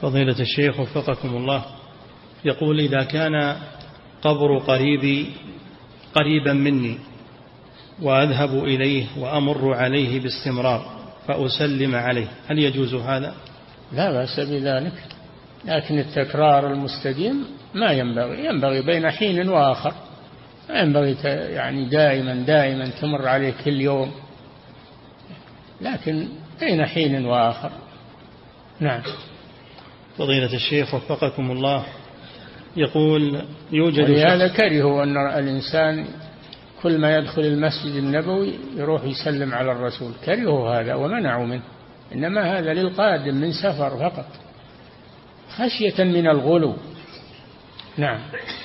فضيلة الشيخ وفقكم الله، يقول: إذا كان قبر قريبي قريبا مني وأذهب إليه وأمر عليه باستمرار فأسلم عليه، هل يجوز هذا؟ لا بأس بذلك، لكن التكرار المستديم ما ينبغي بين حين وآخر، ما ينبغي يعني دائما تمر عليه كل يوم، لكن بين حين وآخر. نعم. فضيلة الشيخ وفقكم الله، يقول: يوجد ولهذا كرهوا أن الإنسان كل ما يدخل المسجد النبوي يروح يسلم على الرسول، كرهوا هذا ومنعوا منه، إنما هذا للقادم من سفر فقط خشية من الغلو. نعم.